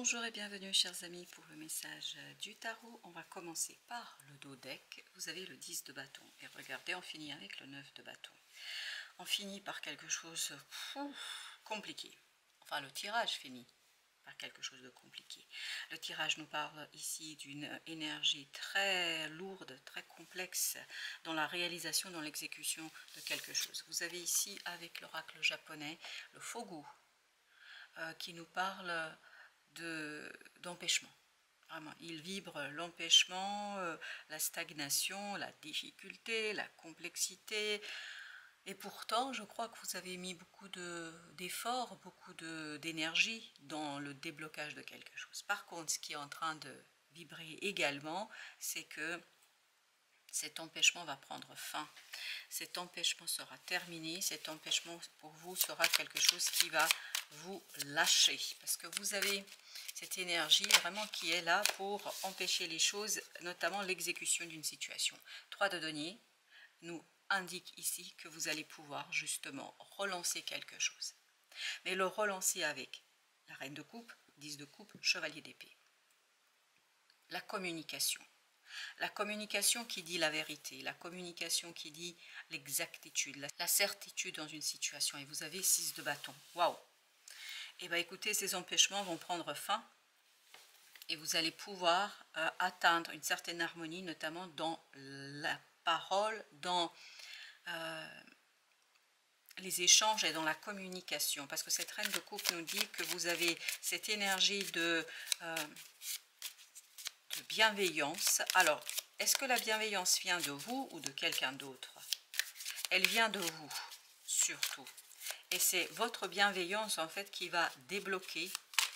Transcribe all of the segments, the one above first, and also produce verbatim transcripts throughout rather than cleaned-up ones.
Bonjour et bienvenue chers amis pour le message du tarot. On va commencer par le dos deck. Vous avez le dix de bâton et regardez, on finit avec le neuf de bâton. On finit par quelque chose de compliqué. Enfin, le tirage finit par quelque chose de compliqué. Le tirage nous parle ici d'une énergie très lourde, très complexe dans la réalisation, dans l'exécution de quelque chose. Vous avez ici avec l'oracle japonais le Fogu euh, qui nous parle d'empêchement. Vraiment, il vibre l'empêchement, euh, la stagnation, la difficulté, la complexité. Et pourtant, je crois que vous avez mis beaucoup d'efforts, beaucoup d'énergie dans le déblocage de quelque chose. Par contre, ce qui est en train de vibrer également, c'est que cet empêchement va prendre fin. Cet empêchement sera terminé. Cet empêchement pour vous sera quelque chose qui va vous lâcher. Parce que vous avez cette énergie vraiment qui est là pour empêcher les choses, notamment l'exécution d'une situation. trois de denier nous indique ici que vous allez pouvoir justement relancer quelque chose. Mais le relancer avec la reine de coupe, dix de coupe, chevalier d'épée. La communication. La communication qui dit la vérité, la communication qui dit l'exactitude, la, la certitude dans une situation. Et vous avez six de bâton. Waouh! Et bien écoutez, ces empêchements vont prendre fin et vous allez pouvoir euh, atteindre une certaine harmonie, notamment dans la parole, dans euh, les échanges et dans la communication. Parce que cette reine de coupe nous dit que vous avez cette énergie de, euh, de bienveillance. Alors, est-ce que la bienveillance vient de vous ou de quelqu'un d'autre? Elle vient de vous, surtout. Et c'est votre bienveillance, en fait, qui va débloquer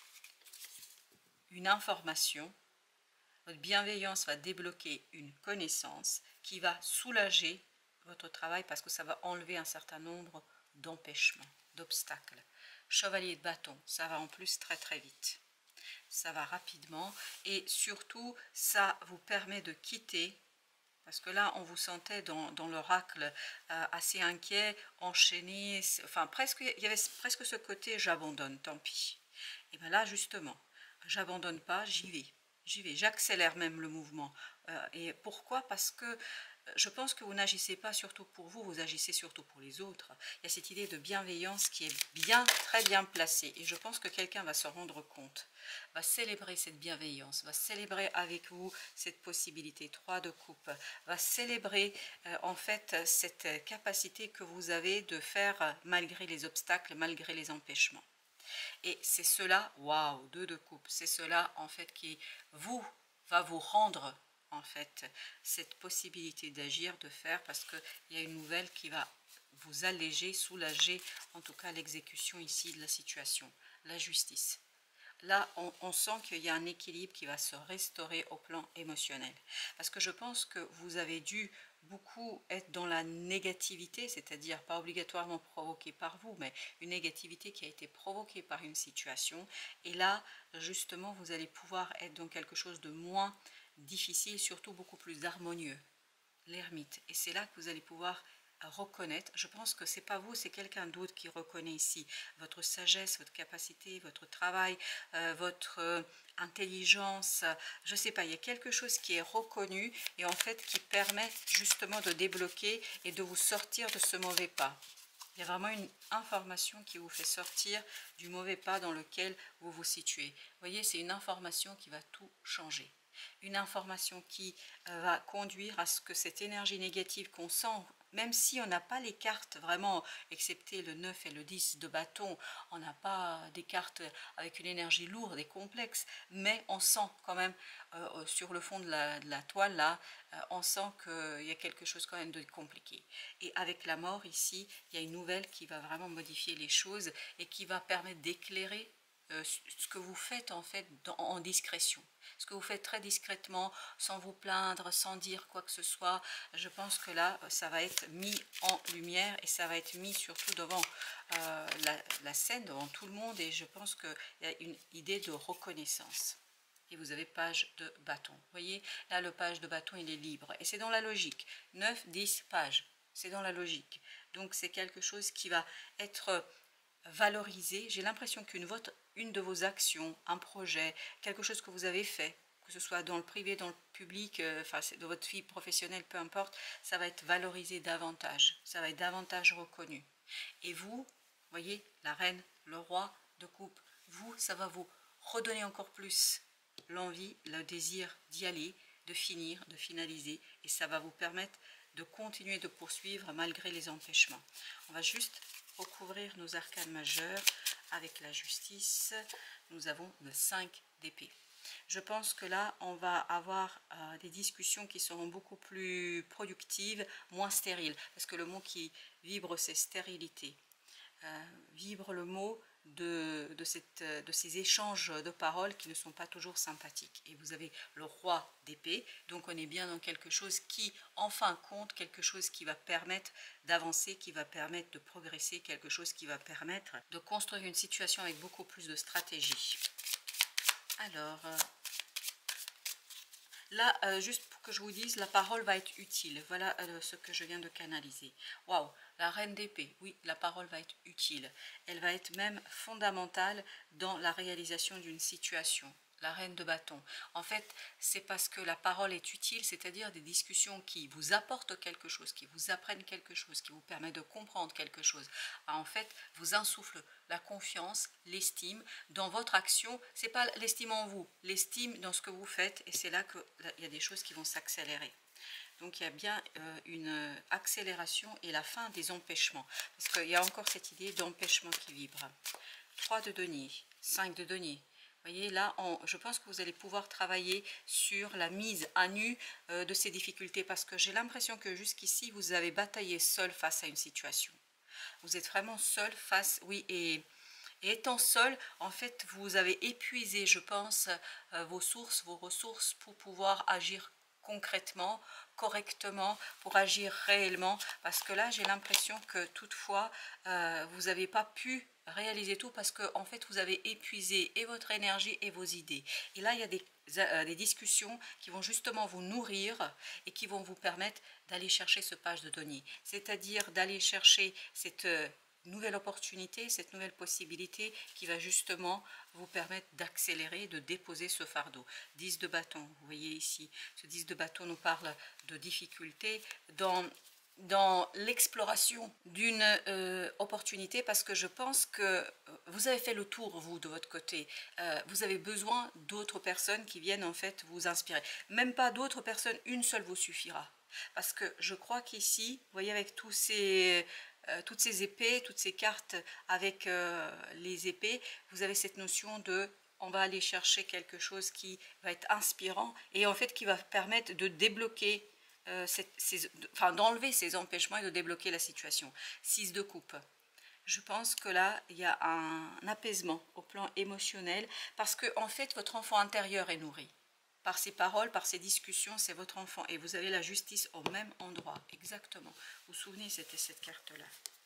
une information. Votre bienveillance va débloquer une connaissance qui va soulager votre travail parce que ça va enlever un certain nombre d'empêchements, d'obstacles. Chevalier de bâton, ça va en plus très très vite. Ça va rapidement et surtout, ça vous permet de quitter. Parce que là, on vous sentait dans, dans l'oracle euh, assez inquiet, enchaîné, enfin presque, il y avait presque ce côté « j'abandonne, tant pis ». Et bien là, justement, j'abandonne pas, j'y vais, j'y vais, j'accélère même le mouvement. Euh, et pourquoi? Parce que je pense que vous n'agissez pas surtout pour vous, vous agissez surtout pour les autres. Il y a cette idée de bienveillance qui est bien, très bien placée. Et je pense que quelqu'un va se rendre compte, va célébrer cette bienveillance, va célébrer avec vous cette possibilité. trois de coupe, va célébrer euh, en fait cette capacité que vous avez de faire malgré les obstacles, malgré les empêchements. Et c'est cela, waouh, deux de coupe, c'est cela en fait qui vous va vous rendre en fait cette possibilité d'agir, de faire, parce qu'il y a une nouvelle qui va vous alléger, soulager en tout cas l'exécution ici de la situation, la justice. Là, on, on sent qu'il y a un équilibre qui va se restaurer au plan émotionnel. Parce que je pense que vous avez dû beaucoup être dans la négativité, c'est-à-dire pas obligatoirement provoquée par vous, mais une négativité qui a été provoquée par une situation. Et là, justement, vous allez pouvoir être dans quelque chose de moins difficile, surtout beaucoup plus harmonieux, l'ermite. Et c'est là que vous allez pouvoir reconnaître, je pense que c'est pas vous, c'est quelqu'un d'autre qui reconnaît ici votre sagesse, votre capacité, votre travail, euh, votre euh, intelligence, je sais pas, il y a quelque chose qui est reconnu et en fait qui permet justement de débloquer et de vous sortir de ce mauvais pas. Il y a vraiment une information qui vous fait sortir du mauvais pas dans lequel vous vous situez. Vous voyez, c'est une information qui va tout changer. Une information qui euh, va conduire à ce que cette énergie négative qu'on sent, même si on n'a pas les cartes vraiment, excepté le neuf et le dix de bâton, on n'a pas des cartes avec une énergie lourde et complexe, mais on sent quand même euh, sur le fond de la, de la toile là, euh, on sent qu'il y a quelque chose quand même de compliqué. Et avec la mort ici, il y a une nouvelle qui va vraiment modifier les choses et qui va permettre d'éclairer Euh, ce que vous faites en fait dans, en discrétion, ce que vous faites très discrètement, sans vous plaindre, sans dire quoi que ce soit. Je pense que là, ça va être mis en lumière et ça va être mis surtout devant euh, la, la scène, devant tout le monde. Et je pense qu'il y a une idée de reconnaissance. Et vous avez page de bâton. Vous voyez, là, le page de bâton, il est libre. Et c'est dans la logique. neuf, dix pages. C'est dans la logique. Donc, c'est quelque chose qui va être valorisé. J'ai l'impression qu'une une de vos actions, un projet, quelque chose que vous avez fait, que ce soit dans le privé, dans le public, euh, enfin dans votre vie professionnelle, peu importe, ça va être valorisé davantage, ça va être davantage reconnu. Et vous, voyez, la reine, le roi de coupe, vous, ça va vous redonner encore plus l'envie, le désir d'y aller, de finir, de finaliser, et ça va vous permettre de continuer de poursuivre malgré les empêchements. On va juste recouvrir nos arcanes majeurs avec la justice. Nous avons le cinq d'épée. Je pense que là, on va avoir euh, des discussions qui seront beaucoup plus productives, moins stériles, parce que le mot qui vibre, c'est stérilité. Euh, vibre le mot de, de, cette, de ces échanges de paroles qui ne sont pas toujours sympathiques. Et vous avez le roi d'épée, donc on est bien dans quelque chose qui, en fin de compte, quelque chose qui va permettre d'avancer, qui va permettre de progresser, quelque chose qui va permettre de construire une situation avec beaucoup plus de stratégie. Alors, euh, là, euh, juste pour que je vous dise, la parole va être utile. Voilà euh, ce que je viens de canaliser. Waouh, la reine d'épée, oui, la parole va être utile. Elle va être même fondamentale dans la réalisation d'une situation. La reine de bâton. En fait, c'est parce que la parole est utile, c'est-à-dire des discussions qui vous apportent quelque chose, qui vous apprennent quelque chose, qui vous permettent de comprendre quelque chose. En fait, vous insuffle la confiance, l'estime dans votre action. C'est pas l'estime en vous, l'estime dans ce que vous faites, et c'est là qu'il y a des choses qui vont s'accélérer. Donc il y a bien euh, une accélération et la fin des empêchements, parce qu'il y a encore cette idée d'empêchement qui vibre. trois de denier, cinq de denier. Vous voyez, là, on, je pense que vous allez pouvoir travailler sur la mise à nu euh, de ces difficultés, parce que j'ai l'impression que jusqu'ici, vous avez bataillé seul face à une situation. Vous êtes vraiment seul face, oui, et, et étant seul, en fait, vous avez épuisé, je pense, euh, vos sources, vos ressources pour pouvoir agir concrètement, correctement, pour agir réellement, parce que là, j'ai l'impression que toutefois, euh, vous n'avez pas pu réaliser tout, parce que en fait vous avez épuisé et votre énergie et vos idées. Et là il y a des, euh, des discussions qui vont justement vous nourrir et qui vont vous permettre d'aller chercher ce page de denier, c'est-à-dire d'aller chercher cette euh, nouvelle opportunité, cette nouvelle possibilité qui va justement vous permettre d'accélérer, de déposer ce fardeau. dix de bâton, vous voyez ici, ce dix de bâton nous parle de difficultés dans dans l'exploration d'une euh, opportunité, parce que je pense que vous avez fait le tour, vous, de votre côté. Euh, vous avez besoin d'autres personnes qui viennent en fait vous inspirer. Même pas d'autres personnes, une seule vous suffira. Parce que je crois qu'ici, vous voyez, avec tous ces, euh, toutes ces épées, toutes ces cartes avec euh, les épées, vous avez cette notion de on va aller chercher quelque chose qui va être inspirant et en fait qui va permettre de débloquer Euh, ces, ces, enfin, d'enlever ces empêchements et de débloquer la situation. six de coupe. Je pense que là, il y a un, un apaisement au plan émotionnel, parce que en fait, votre enfant intérieur est nourri. Par ces paroles, par ces discussions, c'est votre enfant. Et vous avez la justice au même endroit, exactement. Vous vous souvenez, c'était cette carte-là.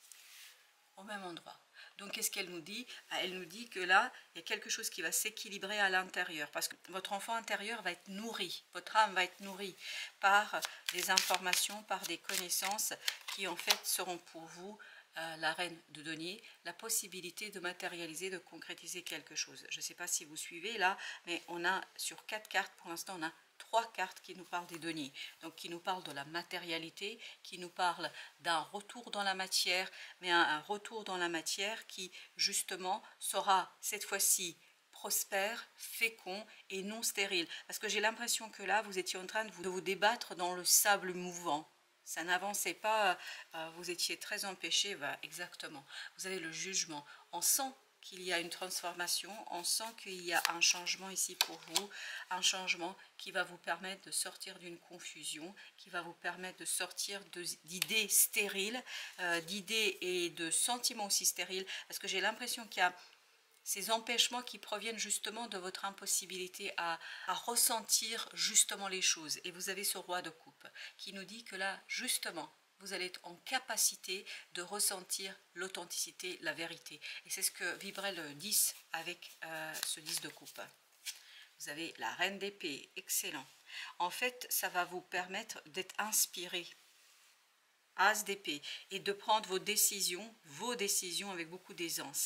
Au même endroit. Donc, qu'est-ce qu'elle nous dit? Elle nous dit que là, il y a quelque chose qui va s'équilibrer à l'intérieur, parce que votre enfant intérieur va être nourri, votre âme va être nourrie par des informations, par des connaissances qui, en fait, seront pour vous, euh, la reine de denier, la possibilité de matérialiser, de concrétiser quelque chose. Je ne sais pas si vous suivez là, mais on a sur quatre cartes, pour l'instant, on a trois cartes qui nous parlent des deniers, donc qui nous parlent de la matérialité, qui nous parlent d'un retour dans la matière, mais un, un retour dans la matière qui justement sera cette fois-ci prospère, fécond et non stérile. Parce que j'ai l'impression que là, vous étiez en train de vous, de vous débattre dans le sable mouvant. Ça n'avançait pas, euh, vous étiez très empêché, bah, exactement. Vous avez le jugement. On sent qu'il y a une transformation, on sent qu'il y a un changement ici pour vous, un changement qui va vous permettre de sortir d'une confusion, qui va vous permettre de sortir d'idées stériles, euh, d'idées et de sentiments aussi stériles, parce que j'ai l'impression qu'il y a ces empêchements qui proviennent justement de votre impossibilité à, à ressentir justement les choses. Et vous avez ce roi de coupe qui nous dit que là, justement, vous allez être en capacité de ressentir l'authenticité, la vérité. Et c'est ce que vibrait le dix avec euh, ce dix de coupe. Vous avez la reine d'épée, excellent. En fait, ça va vous permettre d'être inspiré. As d'épée, et de prendre vos décisions, vos décisions avec beaucoup d'aisance.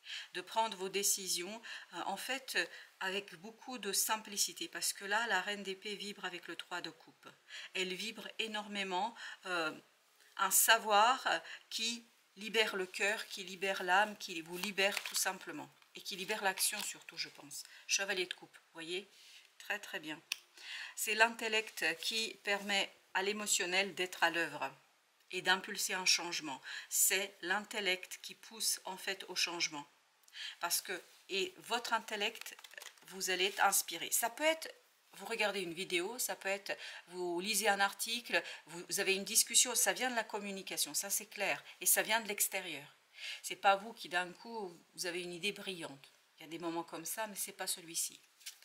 de prendre vos décisions euh, en fait euh, avec beaucoup de simplicité, parce que là la reine d'épée vibre avec le trois de coupe. Elle vibre énormément euh, un savoir qui libère le cœur, qui libère l'âme, qui vous libère tout simplement et qui libère l'action surtout, je pense. Chevalier de coupe, vous voyez, très très bien. C'est l'intellect qui permet à l'émotionnel d'être à l'œuvre et d'impulser un changement. C'est l'intellect qui pousse en fait au changement. Parce que, et votre intellect, vous allez être inspiré. Ça peut être, vous regardez une vidéo, ça peut être, vous lisez un article, vous, vous avez une discussion, ça vient de la communication, ça c'est clair, et ça vient de l'extérieur. C'est pas vous qui d'un coup, vous avez une idée brillante. Il y a des moments comme ça, mais c'est pas celui-ci.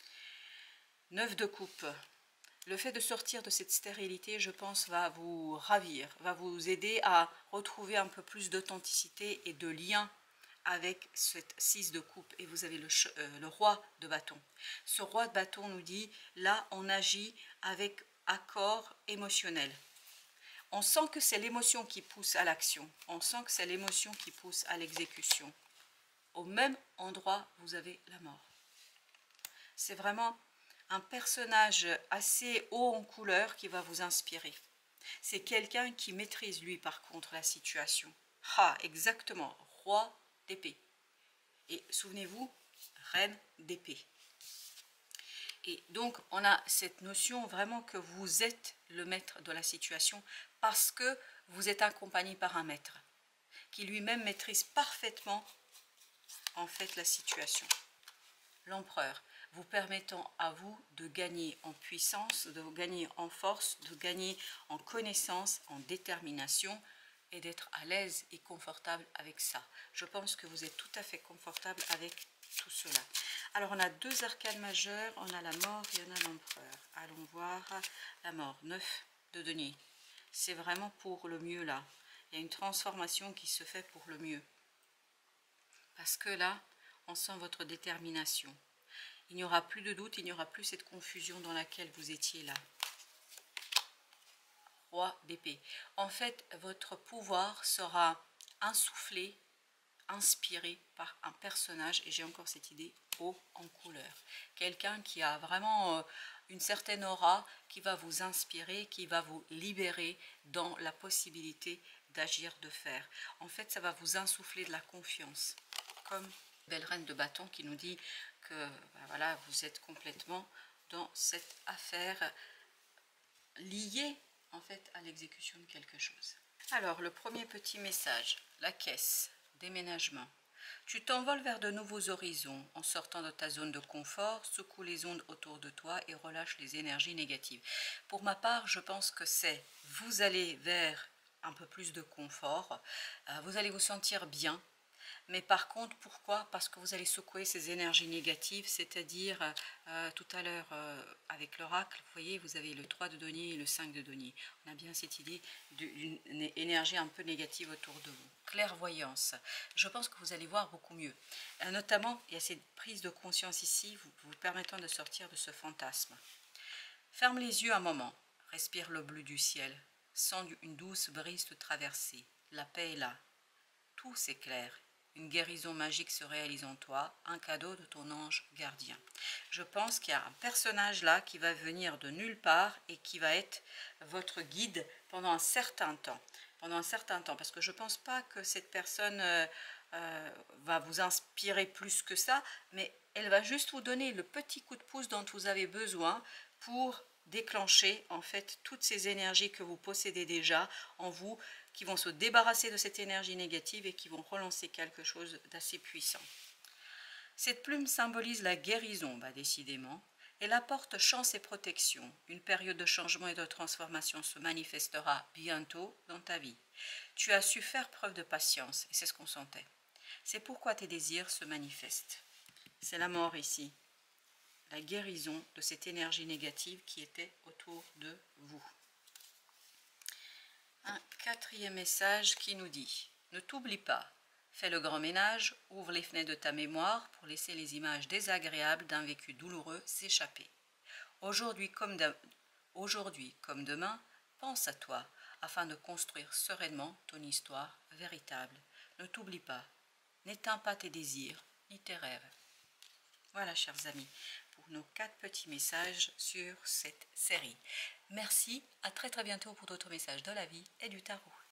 Neuf de coupe. Le fait de sortir de cette stérilité, je pense, va vous ravir, va vous aider à retrouver un peu plus d'authenticité et de lien avec cette six de coupe. Et vous avez le, euh, le roi de bâton. Ce roi de bâton nous dit, là, on agit avec accord émotionnel. On sent que c'est l'émotion qui pousse à l'action. On sent que c'est l'émotion qui pousse à l'exécution. Au même endroit, vous avez la mort. C'est vraiment un personnage assez haut en couleur qui va vous inspirer. C'est quelqu'un qui maîtrise, lui, par contre, la situation. Ah, exactement, roi d'épée. Et souvenez-vous, reine d'épée. Et donc, on a cette notion vraiment que vous êtes le maître de la situation parce que vous êtes accompagné par un maître qui lui-même maîtrise parfaitement, en fait, la situation. L'empereur, vous permettant à vous de gagner en puissance, de gagner en force, de gagner en connaissance, en détermination et d'être à l'aise et confortable avec ça. Je pense que vous êtes tout à fait confortable avec tout cela. Alors on a deux arcanes majeures, on a la mort et on a l'empereur. Allons voir la mort, neuf de denier. C'est vraiment pour le mieux là. Il y a une transformation qui se fait pour le mieux. Parce que là, on sent votre détermination. Il n'y aura plus de doute, il n'y aura plus cette confusion dans laquelle vous étiez là. Roi d'épée. En fait, votre pouvoir sera insufflé, inspiré par un personnage, et j'ai encore cette idée, haut en couleur. Quelqu'un qui a vraiment euh, une certaine aura, qui va vous inspirer, qui va vous libérer dans la possibilité d'agir, de faire. En fait, ça va vous insuffler de la confiance. Comme belle reine de bâton qui nous dit que ben voilà, vous êtes complètement dans cette affaire liée en fait à l'exécution de quelque chose. Alors le premier petit message, la caisse, déménagement. Tu t'envoles vers de nouveaux horizons en sortant de ta zone de confort, secoue les ondes autour de toi et relâche les énergies négatives. Pour ma part, je pense que c'est vous allez vers un peu plus de confort, euh, vous allez vous sentir bien. Mais par contre, pourquoi? Parce que vous allez secouer ces énergies négatives, c'est-à-dire euh, tout à l'heure euh, avec l'oracle, vous voyez, vous avez le trois de denier et le cinq de denier. On a bien cette idée d'une énergie un peu négative autour de vous. Clairvoyance, je pense que vous allez voir beaucoup mieux. Euh, notamment, il y a cette prise de conscience ici, vous, vous permettant de sortir de ce fantasme. Ferme les yeux un moment, respire le bleu du ciel, sens une douce brise te traverser. La paix est là, tout s'éclaire. Une guérison magique se réalise en toi, un cadeau de ton ange gardien. Je pense qu'il y a un personnage là qui va venir de nulle part et qui va être votre guide pendant un certain temps. Pendant un certain temps, parce que je ne pense pas que cette personne euh, euh, va vous inspirer plus que ça, mais elle va juste vous donner le petit coup de pouce dont vous avez besoin pour déclencher en fait toutes ces énergies que vous possédez déjà en vous, qui vont se débarrasser de cette énergie négative et qui vont relancer quelque chose d'assez puissant. Cette plume symbolise la guérison, bah décidément. Elle apporte chance et protection. Une période de changement et de transformation se manifestera bientôt dans ta vie. Tu as su faire preuve de patience, et c'est ce qu'on sentait. C'est pourquoi tes désirs se manifestent. C'est la mort ici. La guérison de cette énergie négative qui était autour de vous. Un quatrième message qui nous dit « Ne t'oublie pas, fais le grand ménage, ouvre les fenêtres de ta mémoire pour laisser les images désagréables d'un vécu douloureux s'échapper. Aujourd'hui comme, aujourd'hui comme demain, pense à toi afin de construire sereinement ton histoire véritable. Ne t'oublie pas, N'éteins pas tes désirs ni tes rêves. Voilà, chers amis, pour nos quatre petits messages sur cette série. Merci, à très très bientôt pour d'autres messages de la vie et du tarot.